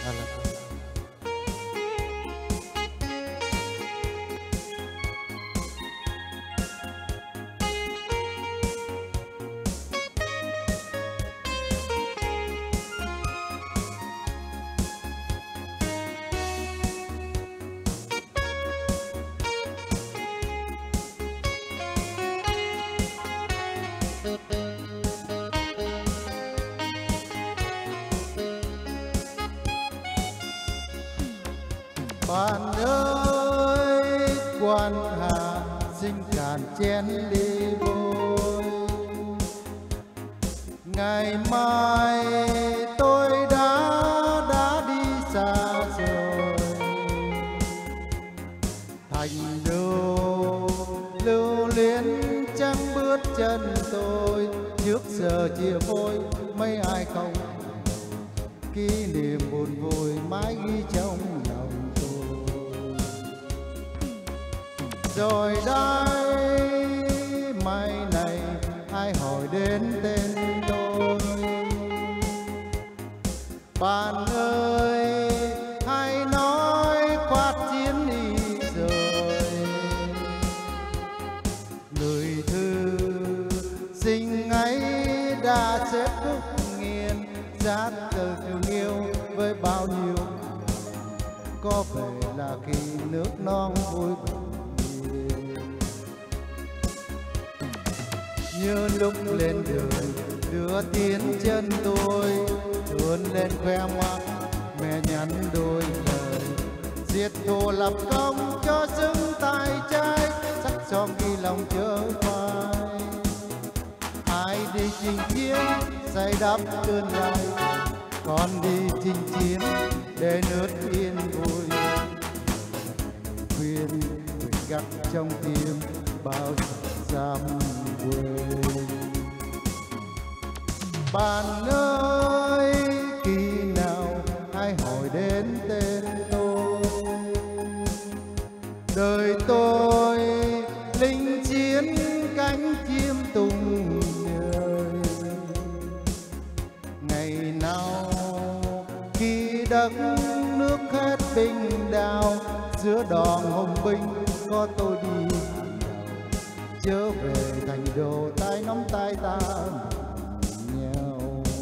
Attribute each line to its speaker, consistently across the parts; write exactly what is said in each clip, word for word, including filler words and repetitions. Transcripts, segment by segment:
Speaker 1: Bạn ơi quan hạ xin cạn chén đi vội, ngày mai tôi đã đã đi xa rồi, thành đô lưu luyến chẳng bước chân tôi, trước giờ chia phôi mấy ai không, kỷ niệm buồn vui mãi ghi trong lòng. Rồi đây mai này ai hỏi đến tên tôi, bạn ơi hãy nói quát chiến đi rồi, người thư sinh ấy đã xếp khúc nghiền, giác từ thương yêu với bao nhiêu, có vẻ là khi nước non vui buồn. Như lúc lên đường đưa tiến chân tôi, vươn lên khoe mắt mẹ nhắn đôi lời, diệt thù lập công cho xứng tay trái, sắc son ghi lòng chớ phai. Ai đi chinh chiến xây đắp tương lai, con đi chinh chiến để nước yên vui, khuyên khuyên gắt trong tim bao dám quên. Bạn ơi khi nào ai hỏi đến tên tôi, đời tôi linh chiến cánh chim tung trời, ngày nào khi đất nước hết binh đao, giữa đoàn hùng binh có tôi đi trở về thành đô, tay nắm tay ta nhau.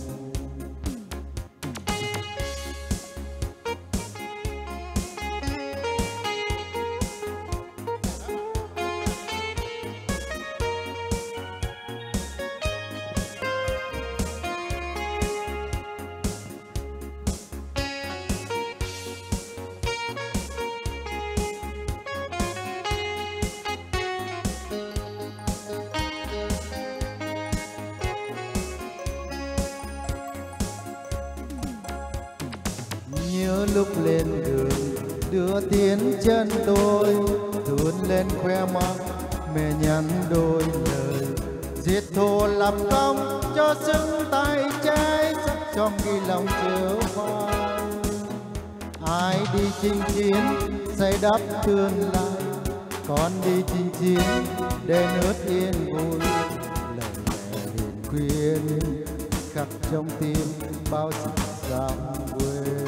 Speaker 1: Nhớ lúc lên đường đưa tiến chân tôi, vươn lên khoe mắt mẹ nhắn đôi lời, diệt thù lập công cho xứng tay trái, sắc trong ghi lòng chớ phai. Ai đi chinh chiến xây đắp tương lai, con đi chinh chiến để nước yên vui, lời mẹ hiền khuyên khắc trong tim bao sự dám quên.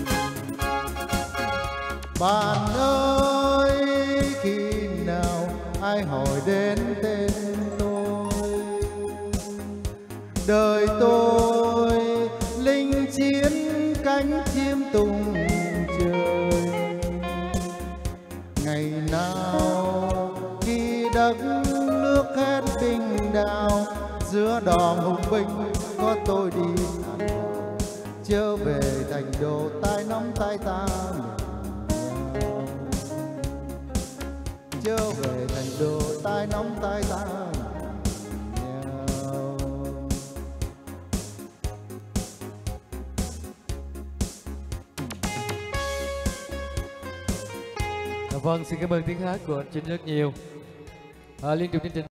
Speaker 1: Bạn ơi khi nào ai hỏi đến tên tôi, đời tôi linh chiến cánh chim tung trời, ngày nào khi đất nước hết binh đao, giữa đoàn hùng binh có tôi đi trở về thành đô, tay nắm tay ta trở về thành đô, tay nắm tay ta nhau.
Speaker 2: Vâng, xin cảm ơn tiếng hát của anh Chinh rất nhiều. À, liên tục chương trình